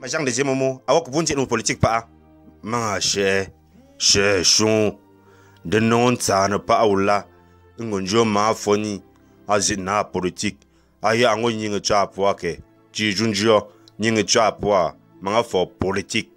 Majang de Momo, awak bunti no politique pa. Ma che chon de non tsana pa awla ngonjo ma foni azina politique aya ngo nyinga chapwa ke jijunjo nyinga chapwa manga fo politique